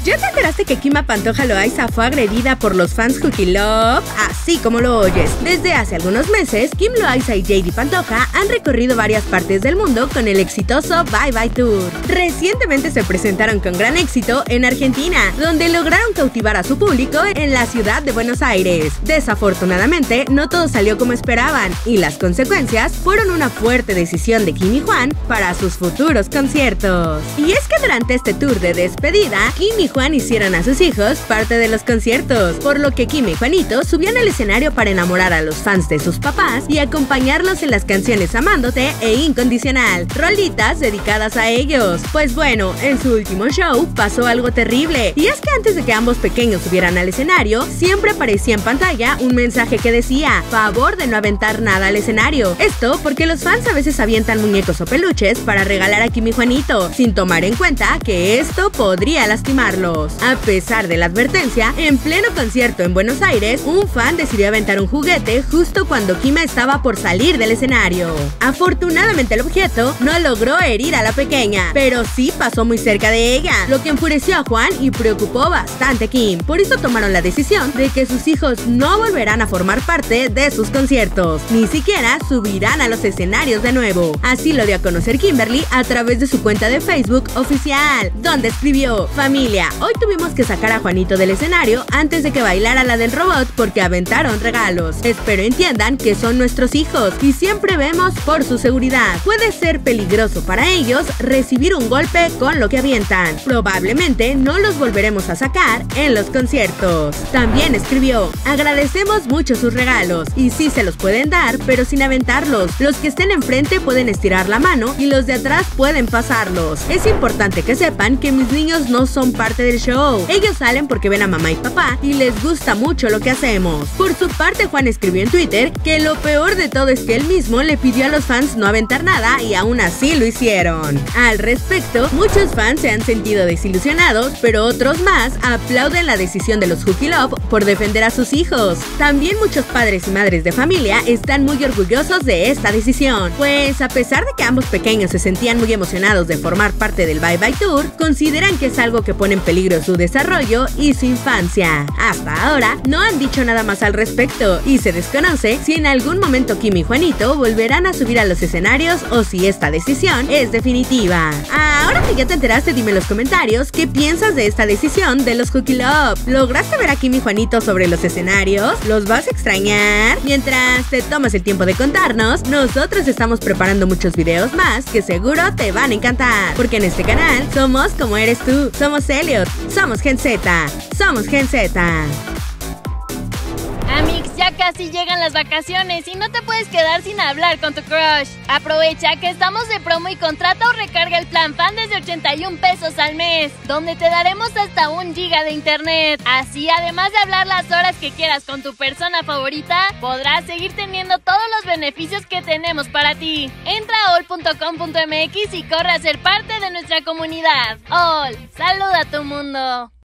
¿Ya te enteraste que Kima Pantoja Loaiza fue agredida por los fans Cookie Love? Así como lo oyes. Desde hace algunos meses, Kim Loaiza y JD Pantoja han recorrido varias partes del mundo con el exitoso Bye Bye Tour. Recientemente se presentaron con gran éxito en Argentina, donde lograron cautivar a su público en la ciudad de Buenos Aires. Desafortunadamente, no todo salió como esperaban, y las consecuencias fueron una fuerte decisión de Kim y Juan para sus futuros conciertos. Y es que durante este tour de despedida, Kim y Juan hicieron a sus hijos parte de los conciertos, por lo que Kim y Juanito subían al escenario para enamorar a los fans de sus papás y acompañarlos en las canciones Amándote e Incondicional, rolitas dedicadas a ellos. Pues bueno, en su último show pasó algo terrible, y es que antes de que ambos pequeños subieran al escenario, siempre aparecía en pantalla un mensaje que decía: favor de no aventar nada al escenario. Esto porque los fans a veces avientan muñecos o peluches para regalar a Kim y Juanito, sin tomar en cuenta que esto podría lastimarlos. A pesar de la advertencia, en pleno concierto en Buenos Aires, un fan decidió aventar un juguete justo cuando Kima estaba por salir del escenario. Afortunadamente el objeto no logró herir a la pequeña, pero sí pasó muy cerca de ella, lo que enfureció a Juan y preocupó bastante a Kim. Por eso tomaron la decisión de que sus hijos no volverán a formar parte de sus conciertos, ni siquiera subirán a los escenarios de nuevo. Así lo dio a conocer Kimberly a través de su cuenta de Facebook oficial, donde escribió: familia, hoy tuvimos que sacar a Juanito del escenario antes de que bailara la del robot porque aventaron regalos. Espero entiendan que son nuestros hijos y siempre vemos por su seguridad. Puede ser peligroso para ellos recibir un golpe con lo que avientan. Probablemente no los volveremos a sacar en los conciertos. También escribió: agradecemos mucho sus regalos y sí se los pueden dar, pero sin aventarlos. Los que estén enfrente pueden estirar la mano y los de atrás pueden pasarlos. Es importante que sepan que mis niños no son parte del show. Ellos salen porque ven a mamá y papá y les gusta mucho lo que hacemos. Por su parte, Juan escribió en Twitter que lo peor de todo es que él mismo le pidió a los fans no aventar nada y aún así lo hicieron. Al respecto, muchos fans se han sentido desilusionados, pero otros más aplauden la decisión de los Cookie Love por defender a sus hijos. También muchos padres y madres de familia están muy orgullosos de esta decisión, pues a pesar de que ambos pequeños se sentían muy emocionados de formar parte del Bye Bye Tour, consideran que es algo que pone en peligro su desarrollo y su infancia. Hasta ahora no han dicho nada más al respecto y se desconoce si en algún momento Kim y Juanito volverán a subir a los escenarios o si esta decisión es definitiva. Ahora que ya te enteraste, dime en los comentarios qué piensas de esta decisión de los Cookie Love. ¿Lograste ver a Kim y Juanito sobre los escenarios? ¿Los vas a extrañar? Mientras te tomas el tiempo de contarnos, nosotros estamos preparando muchos videos más que seguro te van a encantar, porque en este canal somos como eres tú, somos Elliot, somos Gen Z, somos Gen Z. Amix, ya casi llegan las vacaciones y no te puedes quedar sin hablar con tu crush. Aprovecha que estamos de promo y contrata o recarga el plan fan desde 81 pesos al mes, donde te daremos hasta 1 giga de internet. Así, además de hablar las horas que quieras con tu persona favorita, podrás seguir teniendo todos los beneficios que tenemos para ti. Entra a all.com.mx y corre a ser parte de nuestra comunidad. All, saluda a tu mundo.